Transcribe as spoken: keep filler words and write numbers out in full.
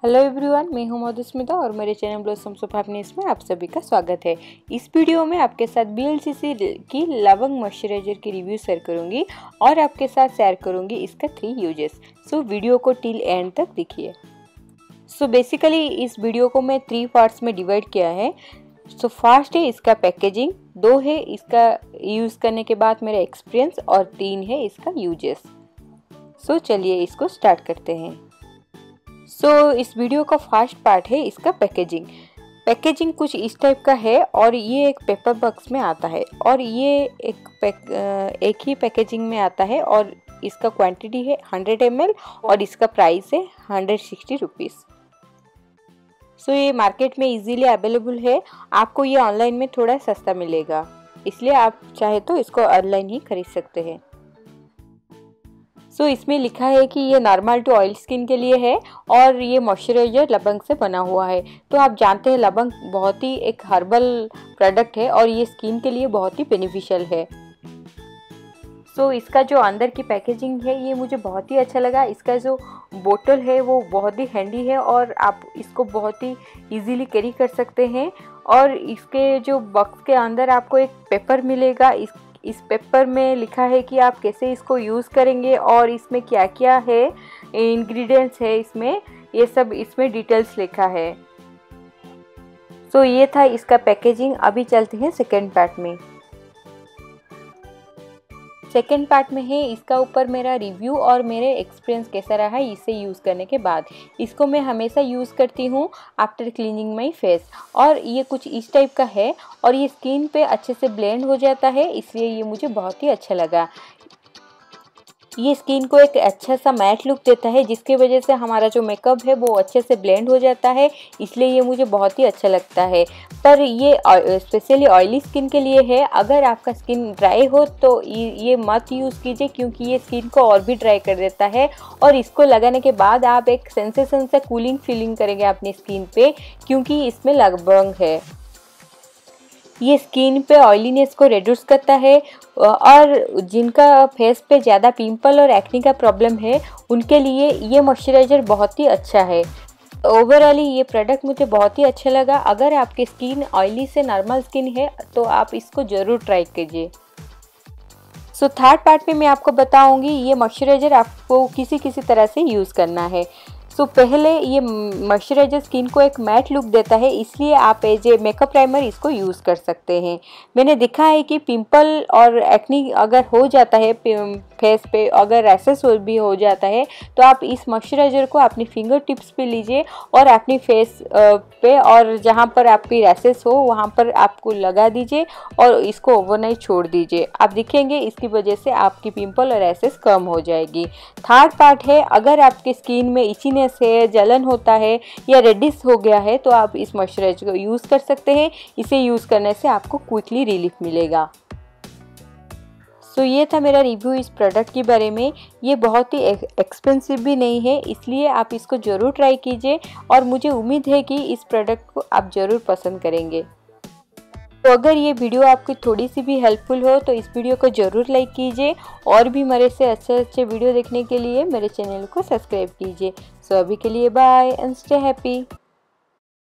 Hello everyone, मैं हूं मधुस्मिता और मेरे चैनल ब्लॉसम्स ऑफ हैप्पीनेस में आप सभी का स्वागत है। इस वीडियो में आपके साथ वी एल सी सी की लवंग मॉइस्चराइजर की रिव्यू शेयर करूंगी और आपके साथ शेयर करूंगी इसका थ्री यूजेस। सो वीडियो को टिल एंड तक देखिए। सो बेसिकली इस वीडियो को मैं थ्री पार्ट्स में डिवाइड किया है। सो फर्स्ट है इसका पैकेजिंग, दो है इसका यूज़ करने के बाद मेरा एक्सपीरियंस और तीन है इसका यूजेस। सो चलिए इसको स्टार्ट करते हैं। सो so, इस वीडियो का फर्स्ट पार्ट है इसका पैकेजिंग। पैकेजिंग कुछ इस टाइप का है और ये एक पेपर बॉक्स में आता है और ये एक पैक एक ही पैकेजिंग में आता है और इसका क्वांटिटी है हंड्रेड एम एल और इसका प्राइस है हंड्रेड सिक्सटी रुपीज़। सो ये मार्केट में इजीली अवेलेबल है, आपको ये ऑनलाइन में थोड़ा सस्ता मिलेगा, इसलिए आप चाहे तो इसको ऑनलाइन ही खरीद सकते हैं। सो so, इसमें लिखा है कि ये नॉर्मल टू ऑयल स्किन के लिए है और ये मॉइस्चराइजर लवंग से बना हुआ है। तो आप जानते हैं लवंग बहुत ही एक हर्बल प्रोडक्ट है और ये स्किन के लिए बहुत ही बेनिफिशियल है। सो so, इसका जो अंदर की पैकेजिंग है ये मुझे बहुत ही अच्छा लगा। इसका जो बोतल है वो बहुत ही हैंडी है और आप इसको बहुत ही इजीली कैरी कर सकते हैं। और इसके जो बॉक्स के अंदर आपको एक पेपर मिलेगा। इस इस पेपर में लिखा है कि आप कैसे इसको यूज़ करेंगे और इसमें क्या क्या है इंग्रेडिएंट्स है, इसमें ये सब इसमें डिटेल्स लिखा है। सो so, ये था इसका पैकेजिंग। अभी चलते हैं सेकंड पार्ट में। सेकेंड पार्ट में है इसका ऊपर मेरा रिव्यू और मेरे एक्सपीरियंस कैसा रहा है इसे यूज़ करने के बाद। इसको मैं हमेशा यूज़ करती हूँ आफ्टर क्लीनिंग माई फेस और ये कुछ इस टाइप का है और ये स्किन पे अच्छे से ब्लेंड हो जाता है, इसलिए ये मुझे बहुत ही अच्छा लगा। ये स्किन को एक अच्छा सा मैट लुक देता है जिसकी वजह से हमारा जो मेकअप है वो अच्छे से ब्लेंड हो जाता है, इसलिए ये मुझे बहुत ही अच्छा लगता है। पर ये स्पेशली ऑयली स्किन के लिए है। अगर आपका स्किन ड्राई हो तो ये मत यूज़ कीजिए क्योंकि ये स्किन को और भी ड्राई कर देता है और इसको लगाने के बाद आप एक सेंसेशन से कूलिंग फीलिंग करेंगे अपनी स्किन पे क्योंकि इसमें लवंग है। ये स्किन पे ऑयलीनेस को रिड्यूस करता है और जिनका फेस पे ज़्यादा पिंपल और एक्ने का प्रॉब्लम है उनके लिए ये मॉइस्चराइज़र बहुत ही अच्छा है। ओवरऑली ये प्रोडक्ट मुझे बहुत ही अच्छा लगा। अगर आपकी स्किन ऑयली से नॉर्मल स्किन है तो आप इसको ज़रूर ट्राई कीजिए। सो थर्ड पार्ट में मैं आपको बताऊंगी ये मॉइस्चराइज़र आपको किसी किसी तरह से यूज़ करना है। सो so, पहले ये मॉइस्चराइजर स्किन को एक मैट लुक देता है, इसलिए आप एज ए मेकअप प्राइमर इसको यूज़ कर सकते हैं। मैंने देखा है कि पिंपल और एक्नी अगर हो जाता है फेस पे, अगर रैसेस भी हो जाता है तो आप इस मॉइस्चराइज़र को अपनी फिंगर टिप्स पे लीजिए और अपनी फेस पे और जहाँ पर आपकी रैसेस हो वहाँ पर आपको लगा दीजिए और इसको ओवरनाइट छोड़ दीजिए। आप देखेंगे इसकी वजह से आपकी पिंपल और रैसेस कम हो जाएगी। थर्ड पार्ट है, अगर आपकी स्किन में itchiness है, जलन होता है या रेडिश हो गया है तो आप इस मॉइस्चराइजर को यूज़ कर सकते हैं। इसे यूज़ करने से आपको क्विकली रिलीफ मिलेगा। सो so, ये था मेरा रिव्यू इस प्रोडक्ट के बारे में। ये बहुत ही एक्सपेंसिव भी नहीं है, इसलिए आप इसको ज़रूर ट्राई कीजिए और मुझे उम्मीद है कि इस प्रोडक्ट को आप ज़रूर पसंद करेंगे। तो अगर ये वीडियो आपकी थोड़ी सी भी हेल्पफुल हो तो इस वीडियो को ज़रूर लाइक कीजिए और भी मेरे से अच्छे अच्छे वीडियो देखने के लिए मेरे चैनल को सब्सक्राइब कीजिए। सो अभी के लिए बाय एंड स्टे हैप्पी।